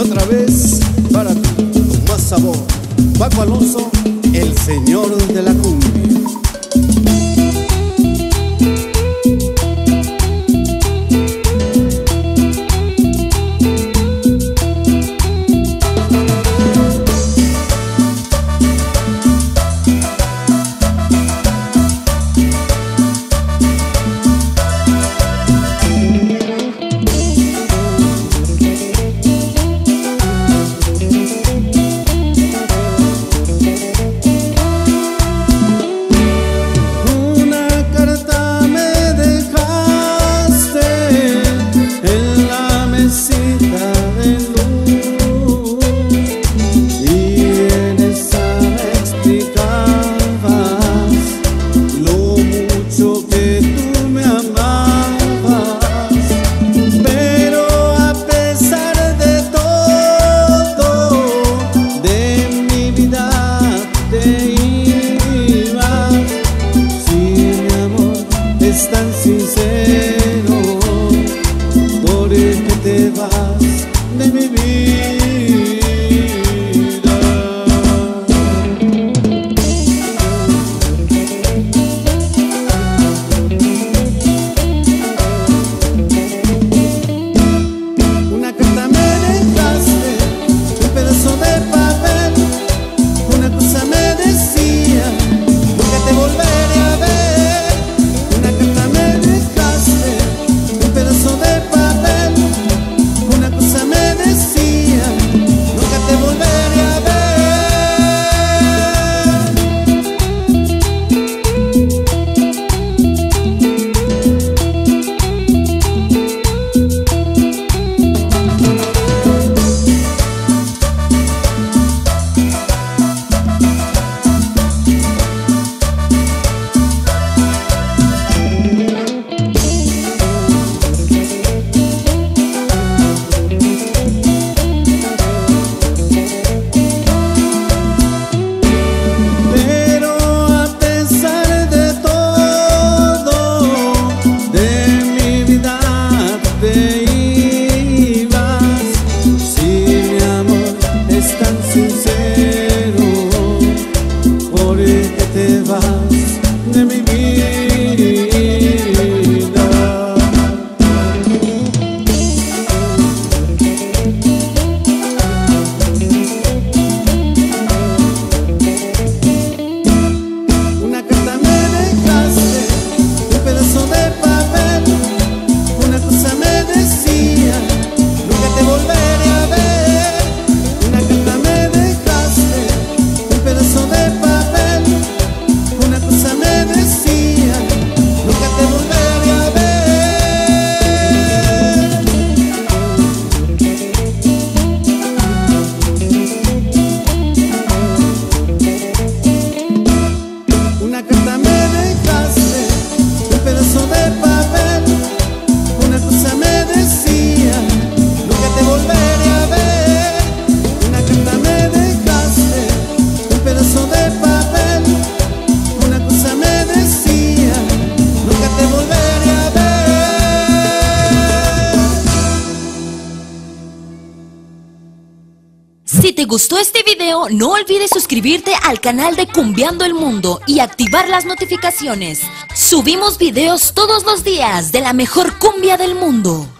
otra vez para ti, con más sabor. Paco Alonso, el señor de la cumbia. Tan sincero, porque te vas de mi vida. Una carta me dejaste, un pedazo de papel, una cosa me decía, nunca te volveré a ver. Te vas de mi vida. Una carta me dejaste, un pedazo de papel, una cosa me decía, nunca te volveré a ver. Una carta me dejaste, un pedazo de papel, una cosa me decía, nunca te volveré a ver. Una carta me dejaste, un pedazo de papel, una cosa me decía, nunca te volveré a ver. Una carta me dejaste, un pedazo de papel, una cosa me decía, nunca te volveré a ver. Si te gustó este video, no olvides suscribirte al canal de Cumbiando el Mundo y activar las notificaciones. Subimos videos todos los días de la mejor cumbia del mundo.